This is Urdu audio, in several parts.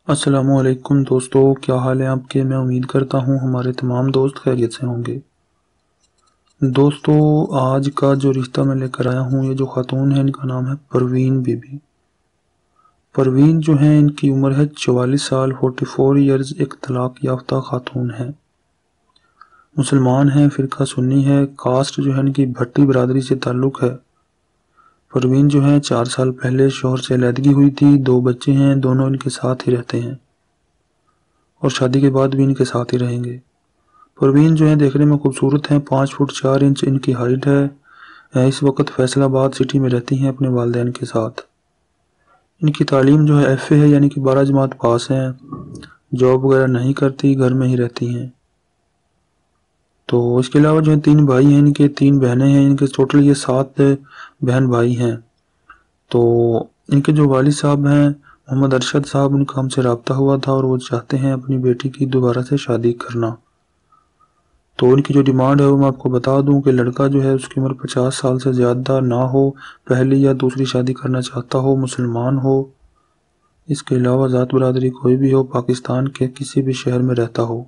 السلام علیکم دوستو، کیا حال ہے آپ کے؟ میں امید کرتا ہوں ہمارے تمام دوست خیریت سے ہوں گے۔ دوستو، آج کا جو رشتہ میں لے کر آیا ہوں، یہ جو خاتون ہے ان کا نام ہے پروین بی بی۔ پروین جو ہیں ان کی عمر ہے 44 سال 44 ایئرز، ایک طلاق یافتہ خاتون ہے، مسلمان ہیں، فرقہ سنی ہے، کاسٹ جو ہے ان کی بھٹی برادری سے تعلق ہے۔ پروین جو ہیں 4 سال پہلے شوہر سے علیحدگی ہوئی تھی، 2 بچے ہیں، دونوں ان کے ساتھ ہی رہتے ہیں اور شادی کے بعد بھی ان کے ساتھ ہی رہیں گے۔ پروین جو ہیں دیکھنے میں خوبصورت ہیں، 5 فٹ 4 انچ ان کی ہائٹ ہے۔ اس وقت فیصل آباد سٹی میں رہتی ہیں اپنے والدین کے ساتھ۔ ان کی تعلیم جو ہے ایف اے ہے، یعنی کہ 12 جماعت پاس ہیں، جاب وغیرہ نہیں کرتی، گھر میں ہی رہتی ہیں۔ تو اس کے علاوہ جو ہیں 3 بھائی ہیں ان کے، 3 بہنیں ہیں ان کے، ٹوٹل یہ 7 بہن بھائی ہیں۔ تو ان کے جو والد صاحب ہیں محمد ارشد صاحب، ان کا ہم سے رابطہ ہوا تھا اور وہ چاہتے ہیں اپنی بیٹی کی دوبارہ سے شادی کرنا۔ تو ان کی جو ڈیمانڈ ہے وہ میں آپ کو بتا دوں کہ لڑکا جو ہے اس کی عمر 50 سال سے زیادہ نہ ہو، پہلی یا دوسری شادی کرنا چاہتا ہو، مسلمان ہو، اس کے علاوہ ذات برادری کوئی بھی ہو، پاکستان کے کسی بھی شہر میں رہتا ہو،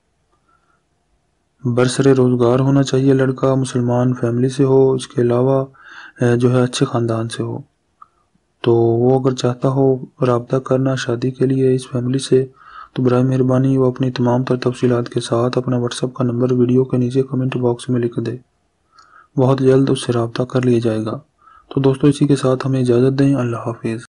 برسر روزگار ہونا چاہیے، لڑکا مسلمان فیملی سے ہو، اس کے علاوہ جو ہے اچھے خاندان سے ہو۔ تو وہ اگر چاہتا ہو رابطہ کرنا شادی کے لیے اس فیملی سے، تو برائے مہربانی وہ اپنی تمام تر تفصیلات کے ساتھ اپنا واٹس ایپ کا نمبر ویڈیو کے نیچے کمنٹ باکس میں لکھ دے، بہت جلد اس سے رابطہ کر لیا جائے گا۔ تو دوستو، اسی کے ساتھ ہمیں اجازت دیں، اللہ حافظ۔